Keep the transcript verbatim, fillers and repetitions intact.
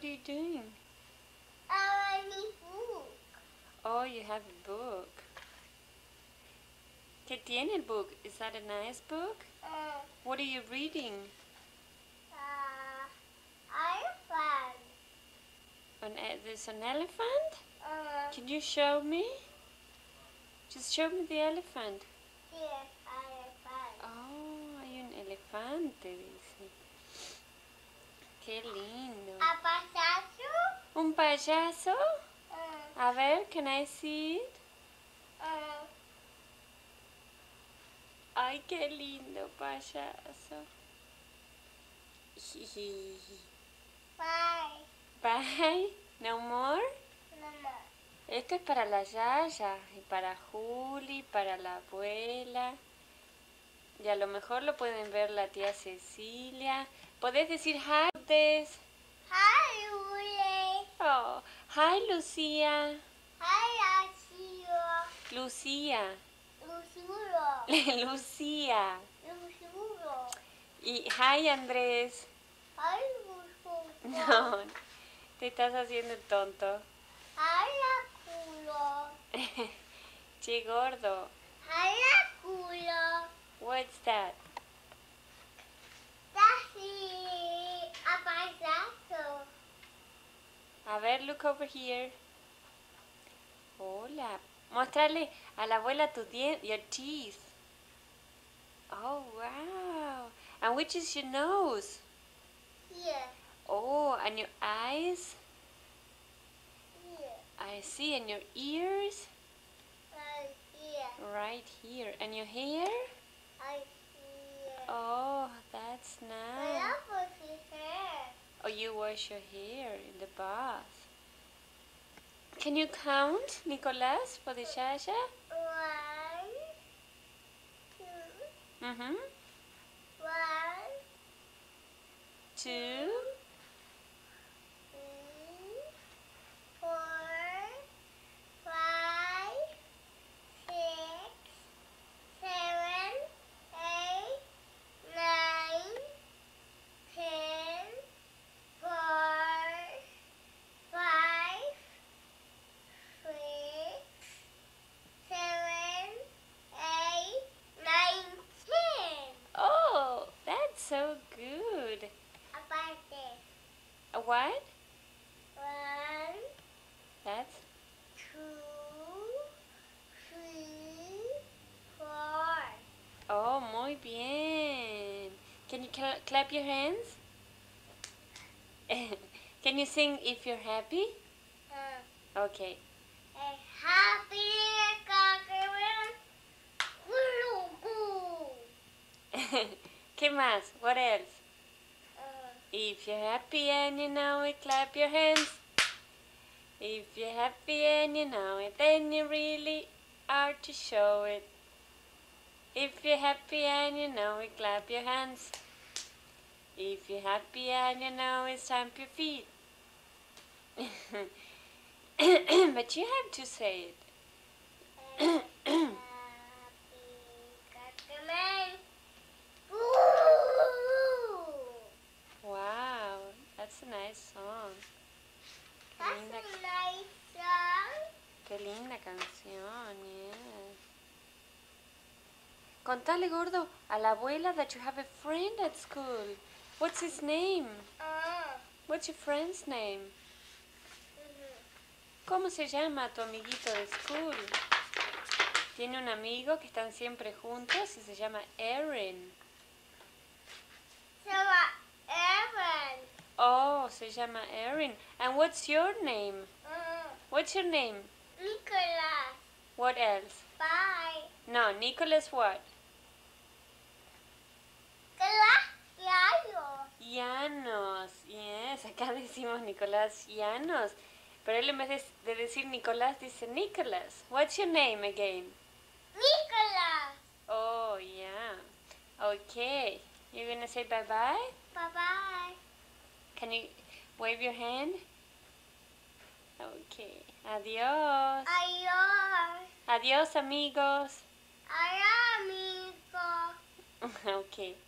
are you doing? I have a book. Oh, you have a book. ¿Qué tiene el book? Is that a nice book? Uh, What are you reading? uh, elephant. An, e- there's an elephant? Uh, Can you show me? Just show me the elephant. yes, elephant. Oh, hay un elefante, dice. Qué lindo. A payaso. ¿Un payaso? Uh, A ver, can I see it? uh, Ay, qué lindo payaso. bye. Bye. No more. Mama. Esto es para la Yaya y para Juli, para la abuela. Y a lo mejor lo pueden ver la tía Cecilia. ¿Podés decir hi? Des? Hi, Ule. Oh, hi Lucía. Hi, Asio. Lucía. Lucuro. Lucía. Lucuro. Y hi Andrés. Hi, Lucuro. No, te estás haciendo tonto. Hi, culo. Che gordo. Hi, culo. What's that? That's a payaso. A ver, look over here. Hola. Mostrarle a la abuela tu dien your teeth. Oh, wow. And which is your nose? Here. Oh, and your eyes? Here. I see. And your ears? Right here. Right here. And your hair? I see. Oh, that's My nice. love is hair. Oh, you wash your hair in the bath. Can you count, Nicolás, for the Shasha? One, two, Mm-hmm. one, Two. three, four, five, six, seven, eight, nine, ten, four, five, six, seven, eight, nine, ten. Oh, that's so good. Aparte. A what? One, That's two, three, four. oh, muy bien. Can you cla- clap your hands? Can you sing if you're happy? Uh, Okay. a happy cockerel. Gulu, ¿Qué más? What else? uh, If you're happy and you know it, clap your hands. If you're happy and you know it, then you really are to show it. If you're happy and you know it, clap your hands. If you're happy and you know it, stamp your feet. But you have to say it. a happy cockerel. Gulu. Wow, that's a nice song. Qué That's linda, a nice song. qué linda canción, yes. Contale, gordo, a la abuela that you have a friend at school. What's his name? Uh, What's your friend's name? ¿Cómo se llama tu amiguito de school? Tiene un amigo que están siempre juntos y se llama Erin. So, uh, Evan. Oh, se llama Erin. And what's your name? Uh, What's your name? Nicholas. What else? Bye. No, Nicholas what? Claro. Llanos. Yes, acá decimos Nicolás Llanos. Pero él en vez de, de decir Nicolás dice Nicholas. What's your name again? Nicholas. Oh, yeah. Okay. You're gonna say bye-bye? Bye-bye. Can you wave your hand? Okay. Adiós. Adiós. Adiós, amigos. Adiós, amigo. Okay.